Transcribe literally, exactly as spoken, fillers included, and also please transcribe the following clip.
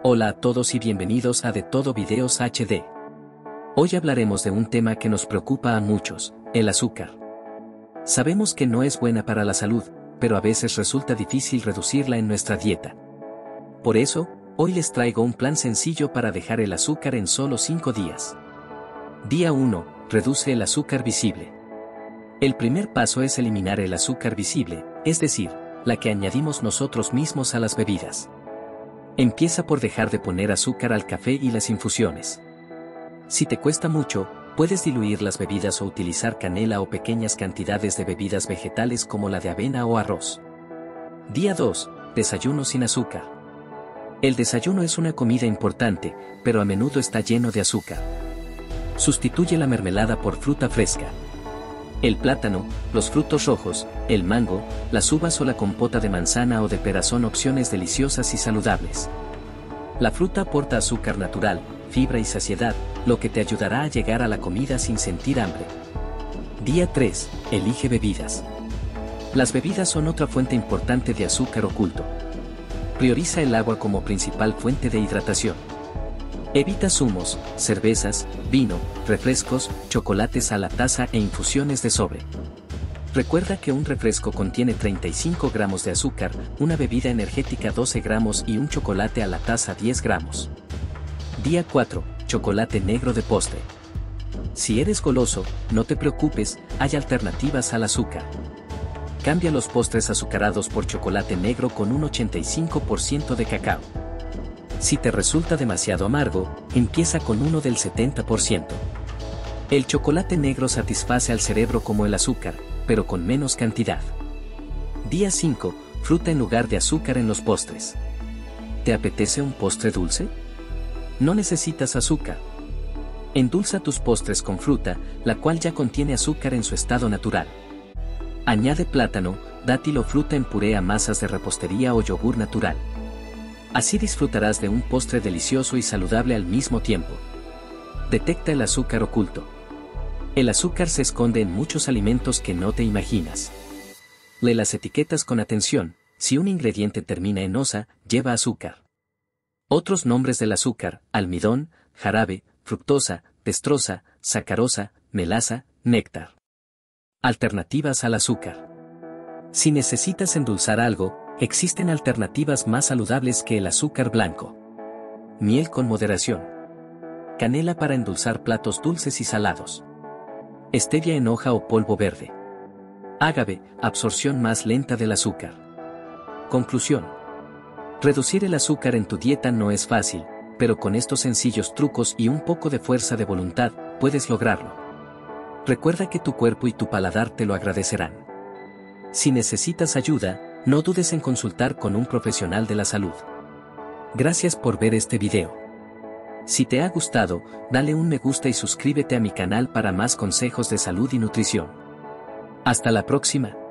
Hola a todos y bienvenidos a De Todo Videos H D. Hoy hablaremos de un tema que nos preocupa a muchos, el azúcar. Sabemos que no es buena para la salud, pero a veces resulta difícil reducirla en nuestra dieta. Por eso, hoy les traigo un plan sencillo para dejar el azúcar en solo cinco días. Día uno. Reduce el azúcar visible. El primer paso es eliminar el azúcar visible, es decir, la que añadimos nosotros mismos a las bebidas. Empieza por dejar de poner azúcar al café y las infusiones. Si te cuesta mucho, puedes diluir las bebidas o utilizar canela o pequeñas cantidades de bebidas vegetales como la de avena o arroz. Día dos. Desayuno sin azúcar. El desayuno es una comida importante, pero a menudo está lleno de azúcar. Sustituye la mermelada por fruta fresca. El plátano, los frutos rojos, el mango, las uvas o la compota de manzana o de pera son opciones deliciosas y saludables. La fruta aporta azúcar natural, fibra y saciedad, lo que te ayudará a llegar a la comida sin sentir hambre. Día tres. Elige bebidas. Las bebidas son otra fuente importante de azúcar oculto. Prioriza el agua como principal fuente de hidratación. Evita zumos, cervezas, vino, refrescos, chocolates a la taza e infusiones de sobre. Recuerda que un refresco contiene treinta y cinco gramos de azúcar, una bebida energética doce gramos y un chocolate a la taza diez gramos. Día cuatro. Chocolate negro de postre. Si eres goloso, no te preocupes, hay alternativas al azúcar. Cambia los postres azucarados por chocolate negro con un ochenta y cinco por ciento de cacao. Si te resulta demasiado amargo, empieza con uno del setenta por ciento. El chocolate negro satisface al cerebro como el azúcar, pero con menos cantidad. Día cinco. Fruta en lugar de azúcar en los postres. ¿Te apetece un postre dulce? No necesitas azúcar. Endulza tus postres con fruta, la cual ya contiene azúcar en su estado natural. Añade plátano, dátil o fruta en puré a masas de repostería o yogur natural. Así disfrutarás de un postre delicioso y saludable al mismo tiempo. Detecta el azúcar oculto. El azúcar se esconde en muchos alimentos que no te imaginas. Lee las etiquetas con atención. Si un ingrediente termina en osa, lleva azúcar. Otros nombres del azúcar: almidón, jarabe, fructosa, destrosa, sacarosa, melaza, néctar. Alternativas al azúcar. Si necesitas endulzar algo, existen alternativas más saludables que el azúcar blanco. Miel con moderación. Canela para endulzar platos dulces y salados. Stevia en hoja o polvo verde. Ágave, absorción más lenta del azúcar. Conclusión. Reducir el azúcar en tu dieta no es fácil, pero con estos sencillos trucos y un poco de fuerza de voluntad, puedes lograrlo. Recuerda que tu cuerpo y tu paladar te lo agradecerán. Si necesitas ayuda, no dudes en consultar con un profesional de la salud. Gracias por ver este video. Si te ha gustado, dale un me gusta y suscríbete a mi canal para más consejos de salud y nutrición. Hasta la próxima.